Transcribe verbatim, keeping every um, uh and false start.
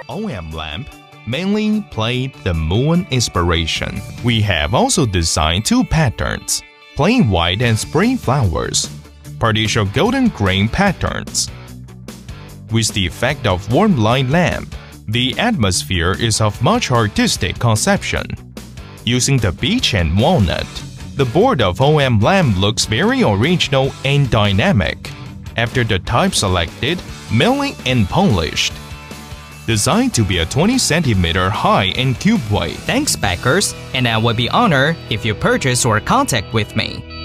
O M lamp mainly played the moon inspiration. We have also designed two patterns, plain white and spring flowers, partial golden grain patterns. With the effect of warm light lamp, the atmosphere is of much artistic conception. Using the beech and walnut, the board of O M lamp looks very original and dynamic. After the type selected, milling and polished. Designed to be a twenty centimeter high and cube weight. Thanks, backers, and I would be honored if you purchase or contact with me.